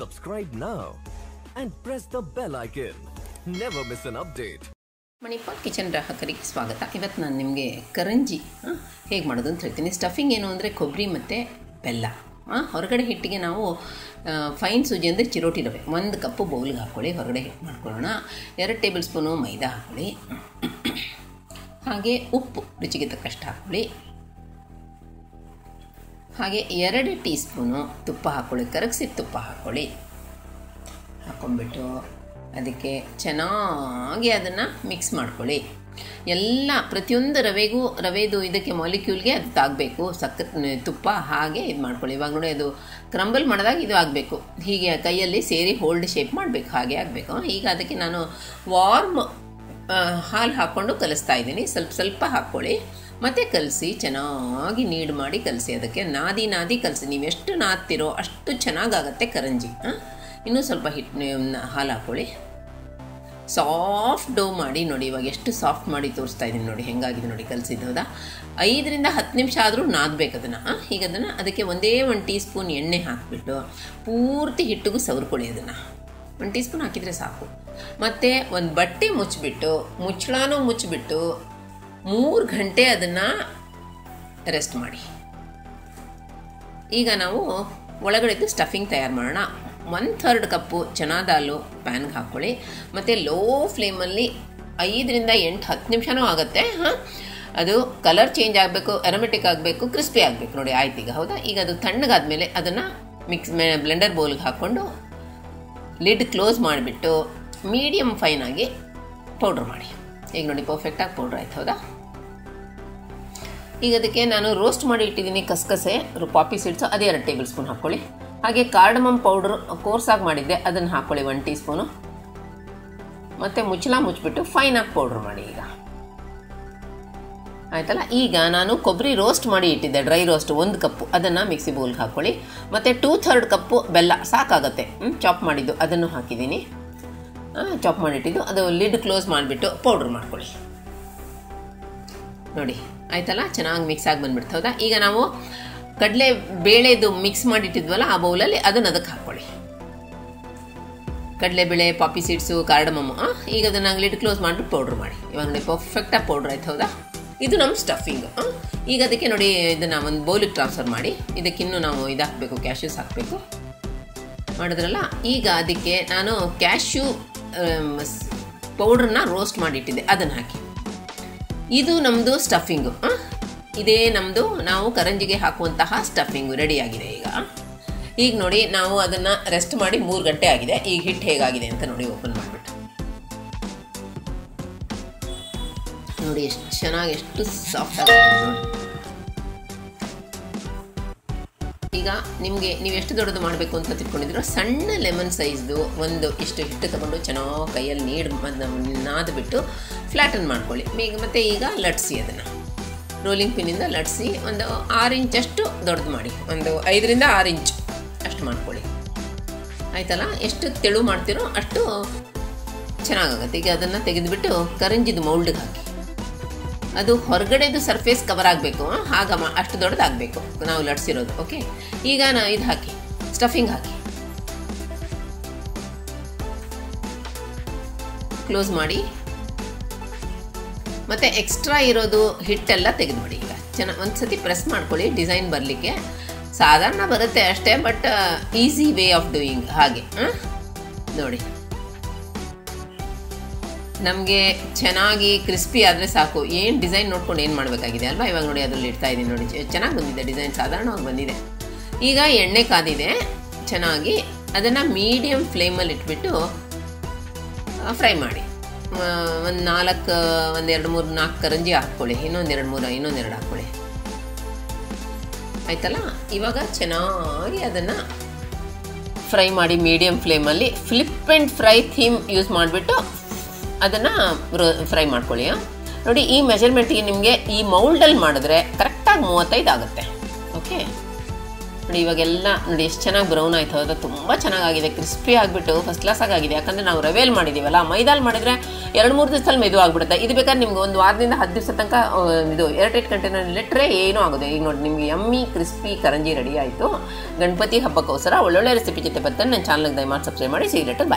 Subscribe now and press the bell icon. Never miss an update. Manipal kitchen ಗ್ರಾಹಕರಿಗೆ ಸ್ವಾಗತ. ಇವತ್ತು ನಾನು ನಿಮಗೆ ಕರಂಜಿ ಹೇಗೆ ಮಾಡೋದು ಅಂತ ಹೇಳ್ತೀನಿ. ಸ್ಟಫಿಂಗ್ ಏನು ಅಂದರೆ ಕೊಬ್ಬರಿ ಮತ್ತು ಬೆಲ್ಲ. ಹೊರಗಡೆ ಹಿಟ್ಟಿಗೆ ನಾವು ಫೈನ್ ಸೂಜಿ ಅಂದರೆ ಚಿರೋಟಿ ರವೆ 1 ಕಪ್ಪು ಬೌಲ್ಗೆ ಹಾಕ್ಕೊಳ್ಳಿ. ಹೊರಗಡೆ ಹಿಟ್ಟು ಮಾಡ್ಕೊಳ್ಳೋಣ. 2 ಟೇಬಲ್ ಸ್ಪೂನು ಮೈದಾ ಹಾಕ್ಕೊಳ್ಳಿ. ಹಾಗೆ ಉಪ್ಪು ರುಚಿಗೆ ತಕ್ಕಷ್ಟು ಹಾಕ್ಕೊಳ್ಳಿ. ಹಾಗೆ 2 ಟೀ ಸ್ಪೂನು ತುಪ್ಪ ಹಾಕ್ಕೊಳ್ಳಿ. ಕರಗಿಸಿದ ತುಪ್ಪ ಹಾಕ್ಕೊಳ್ಳಿ. ಹಾಕ್ಕೊಂಡ್ಬಿಟ್ಟು ಅದಕ್ಕೆ ಚೆನ್ನಾಗಿ ಅದನ್ನು ಮಿಕ್ಸ್ ಮಾಡ್ಕೊಳ್ಳಿ. ಎಲ್ಲ ಪ್ರತಿಯೊಂದು ರವೆದು ಇದಕ್ಕೆ ಮಾಲಿಕ್ಯೂಲ್ಗೆ ಅದು ತಾಗಬೇಕು. ತುಪ್ಪ ಹಾಗೆ ಇದು ಮಾಡ್ಕೊಳ್ಳಿ. ಇವಾಗ ನೋಡಿ ಅದು ಕ್ರಂಬಲ್ ಮಾಡಿದಾಗ ಇದು ಆಗಬೇಕು. ಹೀಗೆ ಕೈಯಲ್ಲಿ ಸೇರಿ ಹೋಲ್ಡ್ ಶೇಪ್ ಮಾಡಬೇಕು. ಹಾಗೆ ಆಗಬೇಕು. ಈಗ ಅದಕ್ಕೆ ನಾನು ವಾರ್ಮ್ ಹಾಲು ಹಾಕ್ಕೊಂಡು ಕಲಿಸ್ತಾ ಇದ್ದೀನಿ. ಸ್ವಲ್ಪ ಹಾಕ್ಕೊಳ್ಳಿ. ಮತ್ತು ಕಲಸಿ ಚೆನ್ನಾಗಿ ನೀಡ್ ಮಾಡಿ ಕಲಸಿ. ಅದಕ್ಕೆ ನಾದಿ ಕಲಸಿ. ನೀವು ಎಷ್ಟು ನಾದ್ತಿರೋ ಅಷ್ಟು ಚೆನ್ನಾಗಾಗತ್ತೆ ಕರಂಜಿ. ಇನ್ನೂ ಸ್ವಲ್ಪ ಹಾಲು ಹಾಕ್ಕೊಳ್ಳಿ. ಸಾಫ್ಟ್ ಡೋ ಮಾಡಿ ನೋಡಿ. ಇವಾಗ ಎಷ್ಟು ಸಾಫ್ಟ್ ಮಾಡಿ ತೋರಿಸ್ತಾ ಇದ್ದೀನಿ ನೋಡಿ. ಹೆಂಗಾಗಿದೆ ನೋಡಿ ಕಲಸಿದ್ದು. ಹೌದಾ? 5 ರಿಂದ 10 ನಿಮಿಷ ಆದರೂ ನಾದಬೇಕು ಅದನ್ನು. ಈಗ ಅದನ್ನು ಅದಕ್ಕೆ 1 ಟೀ ಸ್ಪೂನ್ ಎಣ್ಣೆ ಹಾಕಿಬಿಟ್ಟು ಪೂರ್ತಿ ಹಿಟ್ಟಿಗೂ ಸವರ್ಕೊಳ್ಳಿ. ಅದನ್ನು 1 ಟೀ ಸ್ಪೂನ್ ಹಾಕಿದರೆ ಸಾಕು. ಮತ್ತು ಒಂದು ಬಟ್ಟೆ ಮುಚ್ಚಳನೂ ಮುಚ್ಚಿಬಿಟ್ಟು 3 ಗಂಟೆ ಅದನ್ನು ರೆಸ್ಟ್ ಮಾಡಿ. ಈಗ ನಾವು ಒಳಗಡೆದು ಸ್ಟಫಿಂಗ್ ತಯಾರು ಮಾಡೋಣ. 1/3 ಕಪ್ಪು ಚನಾ ದಾಲು ಪ್ಯಾನ್ಗೆ ಹಾಕ್ಕೊಳ್ಳಿ. ಮತ್ತು ಲೋ ಫ್ಲೇಮಲ್ಲಿ 5 ರಿಂದ 8-10 ನಿಮಿಷನೂ ಆಗುತ್ತೆ. ಅದು ಕಲರ್ ಚೇಂಜ್ ಆಗಬೇಕು, ಅರೋಮೆಟಿಕ್ ಆಗಬೇಕು, ಕ್ರಿಸ್ಪಿ ಆಗಬೇಕು ನೋಡಿ. ಆಯ್ತು ಈಗ. ಹೌದಾ? ಈಗ ಅದು ತಣ್ಣಗಾದ್ಮೇಲೆ ಅದನ್ನು ಬ್ಲೆಂಡರ್ ಬೌಲ್ಗೆ ಹಾಕ್ಕೊಂಡು ಲಿಡ್ ಕ್ಲೋಸ್ ಮಾಡಿಬಿಟ್ಟು ಮೀಡಿಯಮ್ ಫೈನಾಗಿ ಪೌಡ್ರ್ ಮಾಡಿ. ಈಗ ನೋಡಿ ಪರ್ಫೆಕ್ಟಾಗಿ ಪೌಡ್ರ್ ಆಯ್ತು. ಹೌದಾ? ಈಗ ಅದಕ್ಕೆ ನಾನು ರೋಸ್ಟ್ ಮಾಡಿ ಇಟ್ಟಿದ್ದೀನಿ ಕಸಕಸೆ, ಪಾಪಿ ಸೀಡ್ಸು, ಅದೇ 2 ಟೇಬಲ್ ಸ್ಪೂನ್ ಹಾಕ್ಕೊಳ್ಳಿ. ಹಾಗೆ ಕಾರ್ಡಮಮ್ ಪೌಡ್ರ್ ಕೋರ್ಸಾಗಿ ಮಾಡಿದ್ದೆ, ಅದನ್ನು ಹಾಕ್ಕೊಳ್ಳಿ 1 ಟೀ ಸ್ಪೂನು. ಮತ್ತು ಮುಚ್ಚಿಬಿಟ್ಟು ಫೈನಾಗಿ ಪೌಡ್ರ್ ಮಾಡಿ. ಈಗ ಆಯ್ತಲ್ಲ? ಈಗ ನಾನು ಕೊಬ್ಬರಿ ರೋಸ್ಟ್ ಮಾಡಿ ಇಟ್ಟಿದ್ದೆ, ಡ್ರೈ ರೋಸ್ಟ್ 1 ಕಪ್ಪು, ಅದನ್ನು ಮಿಕ್ಸಿ ಬೌಲ್ಗೆ ಹಾಕ್ಕೊಳ್ಳಿ. ಮತ್ತು 2/3 ಕಪ್ಪು ಬೆಲ್ಲ ಸಾಕಾಗತ್ತೆ, ಚಾಪ್ ಮಾಡಿದ್ದು, ಅದನ್ನು ಹಾಕಿದ್ದೀನಿ. ಚಾಪ್ ಮಾಡಿಟ್ಟಿದ್ದು ಅದು ಲಿಡ್ ಕ್ಲೋಸ್ ಮಾಡಿಬಿಟ್ಟು ಪೌಡ್ರ್ ಮಾಡ್ಕೊಳ್ಳಿ. ನೋಡಿ ಆಯ್ತಲ್ಲ? ಚೆನ್ನಾಗಿ ಮಿಕ್ಸ್ ಆಗಿ ಬಂದುಬಿಡ್ತು. ಹೌದಾ? ಈಗ ನಾವು ಕಡಲೆ ಬೇಳೆದು ಮಿಕ್ಸ್ ಮಾಡಿಟ್ಟಿದ್ವಲ್ಲ ಆ ಬೌಲಲ್ಲಿ ಅದನ್ನು ಅದಕ್ಕೆ ಹಾಕ್ಕೊಳ್ಳಿ. ಕಡಲೆಬೇಳೆ, ಪಾಪಿ ಸೀಡ್ಸು, ಕಾರ್ಡಮಮ್ಮು. ಈಗ ಅದನ್ನು ಲಿಡ್ ಕ್ಲೋಸ್ ಮಾಡಿಬಿಟ್ಟು ಪೌಡ್ರ್ ಮಾಡಿ. ಇವಾಗ ನೋಡಿ ಪರ್ಫೆಕ್ಟಾಗಿ ಪೌಡ್ರ್ ಆಯ್ತು. ಹೌದಾ? ಇದು ನಮ್ಮ ಸ್ಟಫಿಂಗ್. ಈಗ ಅದಕ್ಕೆ ನೋಡಿ ಇದನ್ನು ಒಂದು ಬೌಲಿಗೆ ಟ್ರಾನ್ಸ್ಫರ್ ಮಾಡಿ. ಇದಕ್ಕಿನ್ನೂ ನಾವು ಇದು ಹಾಕಬೇಕು, ಕ್ಯಾಶ್ಯೂಸ್ ಹಾಕಬೇಕು. ಮಾಡಿದ್ರಲ್ಲ? ಈಗ ಅದಕ್ಕೆ ನಾನು ಕ್ಯಾಶ್ಯೂ ಪೌಡ್ರನ್ನ ರೋಸ್ಟ್ ಮಾಡಿಟ್ಟಿದ್ದೆ, ಅದನ್ನು ಹಾಕಿ. ಇದು ನಮ್ಮದು ಸ್ಟಫಿಂಗು. ಇದೇ ನಮ್ಮದು ನಾವು ಕರಂಜಿಗೆ ಹಾಕುವಂತಹ ಸ್ಟಫಿಂಗು ರೆಡಿಯಾಗಿದೆ. ಈಗ ನೋಡಿ ನಾವು ಅದನ್ನು ರೆಸ್ಟ್ ಮಾಡಿ 3 ಗಂಟೆ ಆಗಿದೆ. ಈಗ ಹಿಟ್ಟು ಹೇಗಾಗಿದೆ ಅಂತ ನೋಡಿ ಓಪನ್ ಮಾಡಿಬಿಟ್ಟು ನೋಡಿ ಎಷ್ಟು ಚೆನ್ನಾಗಿ, ಎಷ್ಟು ಸಾಫ್ಟ್ ಆಗಿದೆ ನೋಡಿ. ಈಗ ನಿಮಗೆ ನೀವು ಎಷ್ಟು ದೊಡ್ಡದು ಮಾಡಬೇಕು ಅಂತ ತಿಳ್ಕೊಂಡಿದ್ರು, ಸಣ್ಣ ಲೆಮನ್ ಸೈಜ್ದು ಇಷ್ಟು ಹಿಟ್ಟು ತಗೊಂಡು ಚೆನ್ನಾಗಿ ಕೈಯಲ್ಲಿ ನಾದ್ಬಿಟ್ಟು ಫ್ಲ್ಯಾಟನ್ ಮಾಡ್ಕೊಳ್ಳಿ. ಮತ್ತು ಈಗ ಲಟ್ಸಿ, ಅದನ್ನು ರೋಲಿಂಗ್ ಪಿನ್ನಿಂದ ಲಟ್ಸಿ ಒಂದು 6 ಇಂಚಷ್ಟು ದೊಡ್ಡದು ಮಾಡಿ. 5 ರಿಂದ 6 ಇಂಚ್ ಅಷ್ಟು ಮಾಡ್ಕೊಳ್ಳಿ. ಆಯ್ತಲ್ಲ? ಎಷ್ಟು ತೆಳು ಮಾಡ್ತೀರೋ ಅಷ್ಟು ಚೆನ್ನಾಗಾಗುತ್ತೆ. ಈಗ ಅದನ್ನು ತೆಗೆದುಬಿಟ್ಟು ಕರಂಜಿದು ಮೌಲ್ಡ್ಗೆ ಹಾಕಿ. ಅದು ಹೊರಗಡೆದು ಸರ್ಫೇಸ್ ಕವರ್ ಆಗಬೇಕು. ಅಷ್ಟು ದೊಡ್ಡದಾಗಬೇಕು ನಾವು ಲಟ್ಸಿರೋದು. ಓಕೆ? ಈಗ ಇದು ಹಾಕಿ, ಸ್ಟಫಿಂಗ್ ಹಾಕಿ, ಕ್ಲೋಸ್ ಮಾಡಿ. ಮತ್ತು ಎಕ್ಸ್ಟ್ರಾ ಇರೋದು ಹಿಟ್ಟೆಲ್ಲ ತೆಗೆದುಬಿಡಿ. ಈಗ ಚೆನ್ನಾಗಿ ಒಂದು ಸತಿ ಪ್ರೆಸ್ ಮಾಡ್ಕೊಳ್ಳಿ, ಡಿಸೈನ್ ಬರಲಿಕ್ಕೆ. ಸಾಧಾರಣ ಬರುತ್ತೆ ಅಷ್ಟೇ, but easy way of doing. ಹಾಗೆ ನೋಡಿ, ನಮಗೆ ಚೆನ್ನಾಗಿ ಕ್ರಿಸ್ಪಿ ಆದರೆ ಸಾಕು. ಏನು ಡಿಸೈನ್ ನೋಡ್ಕೊಂಡು ಏನು ಮಾಡಬೇಕಾಗಿದೆ ಅಲ್ವಾ? ಇವಾಗ ನೋಡಿ ಅದರಲ್ಲಿ ಇಡ್ತಾ ಇದ್ದೀನಿ ನೋಡಿ. ಚೆನ್ನಾಗಿ ಬಂದಿದೆ ಡಿಸೈನ್, ಸಾಧಾರಣವಾಗಿ ಬಂದಿದೆ. ಈಗ ಎಣ್ಣೆ ಕಾದಿದೆ ಚೆನ್ನಾಗಿ. ಅದನ್ನು ಮೀಡಿಯಮ್ ಫ್ಲೇಮಲ್ಲಿ ಇಟ್ಬಿಟ್ಟು ಫ್ರೈ ಮಾಡಿ. ಒಂದು 2, 3, 4 ಕರಂಜಿ ಹಾಕ್ಕೊಳ್ಳಿ. ಇನ್ನೊಂದು 2 ಹಾಕ್ಕೊಳ್ಳಿ. ಆಯ್ತಲ್ಲ? ಇವಾಗ ಚೆನ್ನಾಗಿ ಅದನ್ನು ಫ್ರೈ ಮಾಡಿ ಮೀಡಿಯಮ್ ಫ್ಲೇಮಲ್ಲಿ. Flip and fry them use ಮಾಡಿಬಿಟ್ಟು ಅದನ್ನು ಫ್ರೈ ಮಾಡ್ಕೊಳ್ಳಿ. ನೋಡಿ ಈ ಮೆಜರ್ಮೆಂಟಿಗೆ ನಿಮಗೆ ಈ ಮೌಲ್ಡಲ್ಲಿ ಮಾಡಿದ್ರೆ ಕರೆಕ್ಟಾಗಿ 35 ಆಗುತ್ತೆ. ಓಕೆ? ನೋಡಿ ಇವಾಗೆಲ್ಲ ನೋಡಿ ಎಷ್ಟು ಚೆನ್ನಾಗಿ ಬ್ರೌನ್ ಆಯಿತು, ಅದು ತುಂಬ ಚೆನ್ನಾಗಾಗಿದೆ, ಕ್ರಿಸ್ಪಿ ಆಗಿಬಿಟ್ಟು ಫಸ್ಟ್ ಕ್ಲಾಸಾಗಿ ಆಗಿದೆ. ಯಾಕಂದರೆ ನಾವು ರವೆಯಲ್ಲಿ ಮಾಡಿದ್ದೀವಲ್ಲ, ಮೈದಾಲ್ ಮಾಡಿದರೆ 2-3 ದಿವಸದಲ್ಲಿ ಮೆದು ಆಗಿಬಿಡುತ್ತೆ. ಇದು ಬೇಕಾದ್ರೆ ನಿಮ್ಗೆ 1 ವಾರದಿಂದ 10 ದಿವಸ ತನಕ ಇದು ಏರ್ಟೈಟ್ ಕಂಟೈನರ್ ಇಟ್ಟರೆ ಏನೂ ಆಗೋದು. ಈಗ ನೋಡಿ ನಿಮಗೆ ಯಮ್ಮಿ ಕ್ರಿಸ್ಪಿ ಕರಂಜಿ ರೆಡಿ ಆಯಿತು. ಗಣಪತಿ ಹಬ್ಬಕ್ಕೋಸ್ಕರ ಒಳ್ಳೊಳ್ಳೆ ರೆಸಿಪಿ ಜೊತೆ ಬರ್ತಾನೆ. ನನ್ನ ಚಾನಲ್ಗೆ ದಯಮಾಡಿ ಸಬ್ಸ್ಕ್ರೈಬ್ ಮಾಡಿ. See you litre.